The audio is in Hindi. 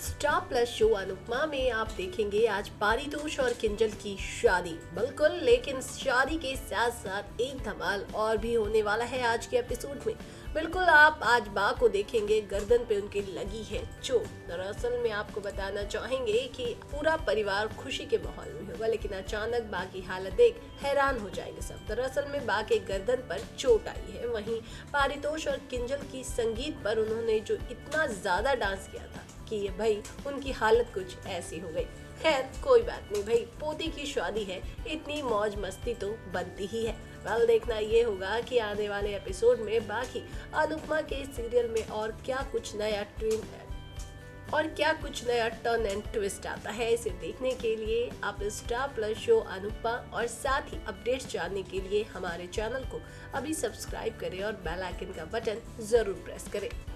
स्टार प्लस शो अनुपमा में आप देखेंगे आज पारितोष और किंजल की शादी। बिल्कुल, लेकिन शादी के साथ साथ एक धमाल और भी होने वाला है आज के एपिसोड में। बिल्कुल, आप आज बा को देखेंगे गर्दन पे उनकी लगी है चोट। दरअसल में आपको बताना चाहेंगे कि पूरा परिवार खुशी के माहौल में होगा, लेकिन अचानक बा की हालत देख हैरान हो जाएंगे सब। दरअसल में बा के गर्दन पर चोट आई है। वहीं पारितोष और किंजल की संगीत पर उन्होंने जो इतना ज्यादा डांस किया था कि ये भाई उनकी हालत कुछ ऐसी हो गई। खैर कोई बात नहीं भाई, पोती की शादी है, इतनी मौज मस्ती तो बनती ही है। वेल, देखना ये होगा कि आने वाले एपिसोड में बाकी अनुपमा के सीरियल में और क्या कुछ नया टर्न एंड ट्विस्ट आता है। इसे देखने के लिए आप स्टार प्लस शो अनुपमा और साथ ही अपडेट्स जानने के लिए हमारे चैनल को अभी सब्सक्राइब करें और बेल आइकन का बटन जरूर प्रेस करें।